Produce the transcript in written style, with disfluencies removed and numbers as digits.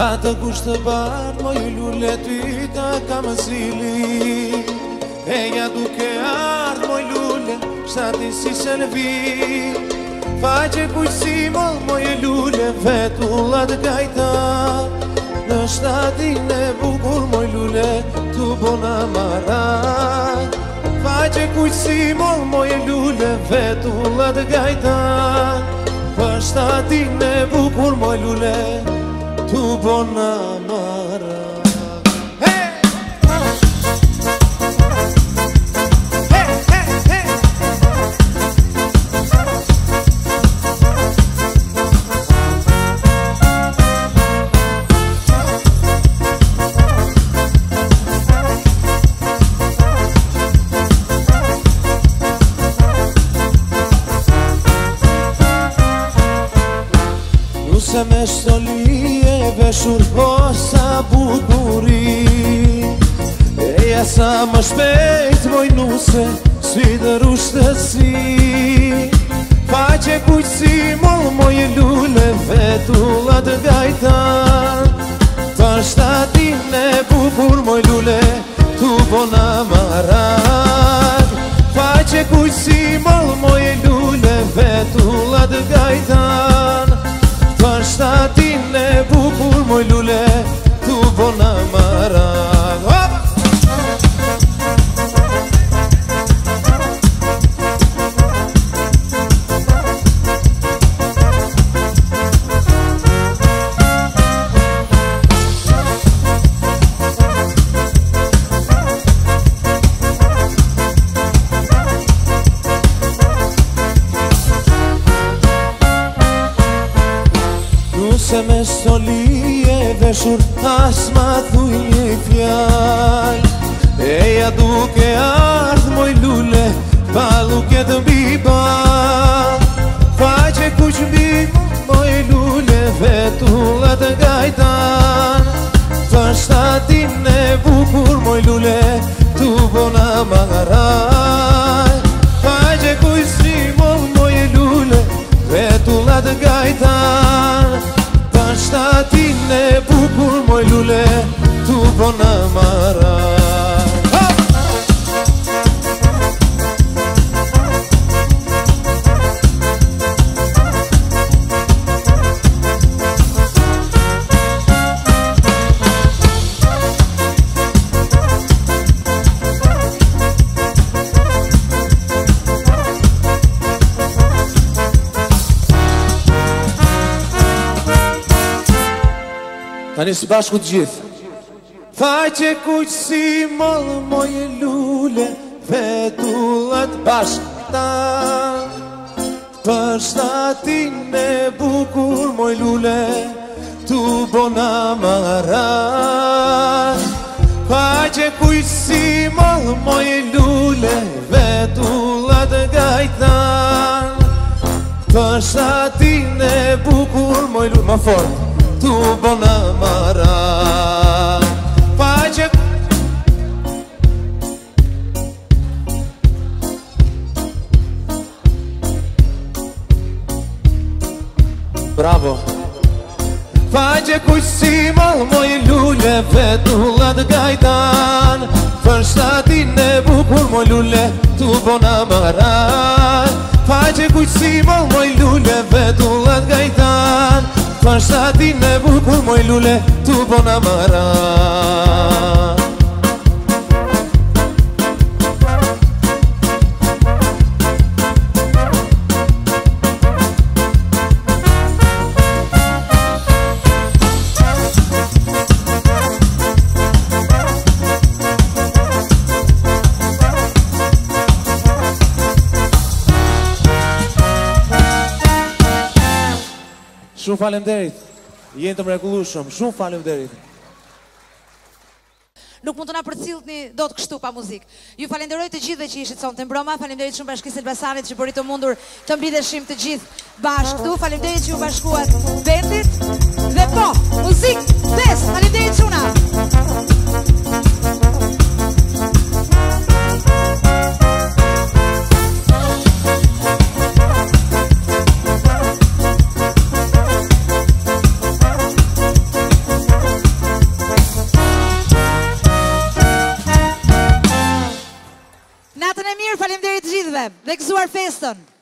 Atë kushtë bardë, moj lule ty ta kam zili. Eja duke ardë, moj lule, shtati si shënëvi. Faqe kujsi moj lule, vetullat gajta. Në shtatin e bukur, moj lule, tu bona mara. Faqe kujsi moj lule, vetullat gajta. Për shtatin e bukur, moj lule, tu bona mara. Se me shtoli e veshur posa bukuri. Eja sa më shpejt moj nuse, svidër ushtësi. Faqe kujtësi moj lule, vetullat gajtan. Të shtatin e bukur moj lule, tu bona marat. Faqe kujtësi moj lule, vetullat gajtan. Për shtatin e bukur moj lule, tu bona mara. Se me soli e veshur, as ma thuj një fjall. Eja duke ardh moj lule, balu këtë mbi bal. Faqe kuq mbi moj lule, vetullat gajtan. Për shtatin e bukur moj lule, tu bona magaraj. Faqe kuq si moj lule, vetullat gajtan. Për shtatin e bukur moj lule, tu bona mara. Tani së bashku të gjithë. Faqe kujtësi moj lule, vetullat bashkëta. Për shtatin e bukur moj lule, tu bona mara. Faqe kujtësi moj lule, vetullat gajtan. Për shtatin e bukur moj lule, ma fort, tu bona mara. Faqe bravo. Faqe kujtësi moj lule, vetullat gajtan. Për shtatin e bukur moj lule, tu bona mara. Faqe kujtësi moj lule, vetullat gajtan. Për shtatin e bukur moj lule, tu bona mara. Shumë falemderit, jenë të mrekullueshëm, shumë falemderit. Nuk mund të na përcjellni dot kështu pa muzikë. Ju falenderoj të gjithëve që ishit sonte mbroma, falenderit shumë Bashkisë Elbasanit që bëri të mundur të mblidheshim të gjithë bashkë këtu. Falenderit që u bashkuat vendit. Dhe po, muzikë, fest, falenderit çuna. gjithëve dhe gëzuar festën.